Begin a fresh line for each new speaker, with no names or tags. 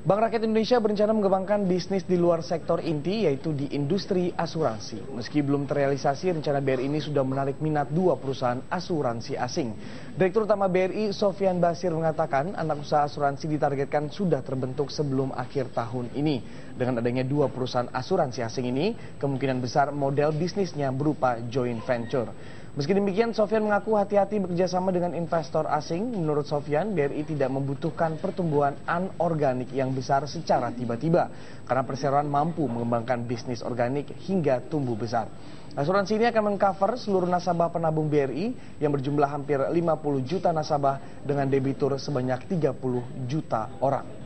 Bank Rakyat Indonesia berencana mengembangkan bisnis di luar sektor inti, yaitu di industri asuransi. Meski belum terrealisasi, rencana BRI ini sudah menarik minat 2 perusahaan asuransi asing. Direktur Utama BRI, Sofyan Basir, mengatakan anak usaha asuransi ditargetkan sudah terbentuk sebelum akhir tahun ini. Dengan adanya 2 perusahaan asuransi asing ini, kemungkinan besar model bisnisnya berupa joint venture. Meski demikian, Sofyan mengaku hati-hati bekerjasama dengan investor asing. Menurut Sofyan, BRI tidak membutuhkan pertumbuhan anorganik yang besar secara tiba-tiba, karena perseroan mampu mengembangkan bisnis organik hingga tumbuh besar. Asuransi ini akan mengcover seluruh nasabah penabung BRI yang berjumlah hampir 50 juta nasabah dengan debitur sebanyak 30 juta orang.